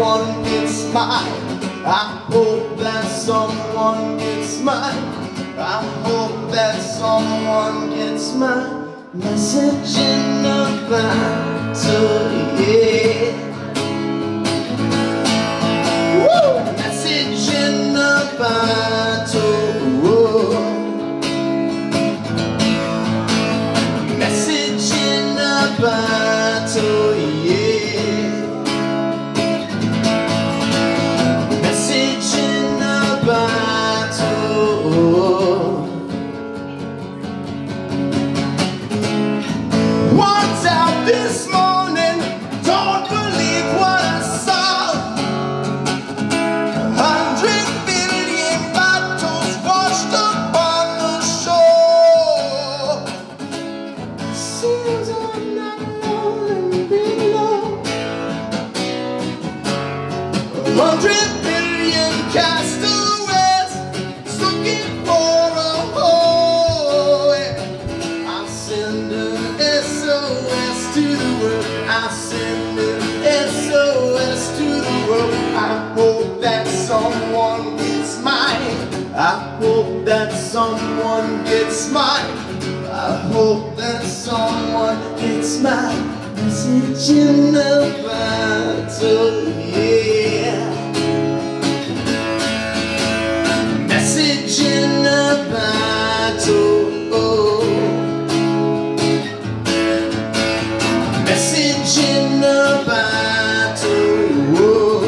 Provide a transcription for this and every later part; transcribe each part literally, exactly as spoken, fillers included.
someone gets mine. I hope that someone gets mine. I hope that someone gets my message in a bottle, yeah. Woo! Message in a bottle, whoa. Message in a bottle, yeah. Message in a bottle. What's out this morning? Don't believe what I saw. A hundred billion bottles washed up on the shore. Seems I'm not alone and below. A hundred billion castaways looking for a home. I'll send an S O S to the world. I'll send an S O S to the world. I hope that someone gets mine. I hope that someone gets mine. I hope that someone gets my message in a bottle, yeah. Message in a bottle, oh. Message in a bottle, oh.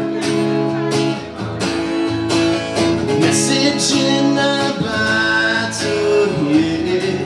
Message in a bottle, yeah.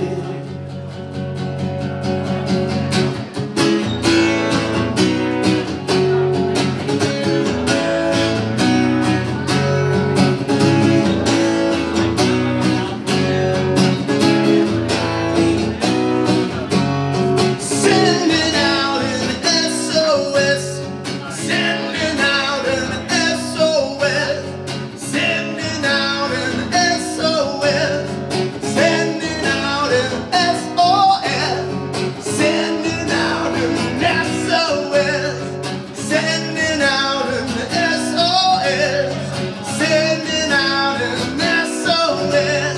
Sending out an S O S. Sending out an S O S. Sending out an S O S. Sending out an S O S. Sending out an S O S. Sending out an S O S. Sending out an S O S.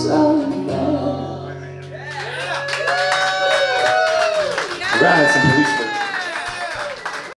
Sending out an S O S. Right, some police.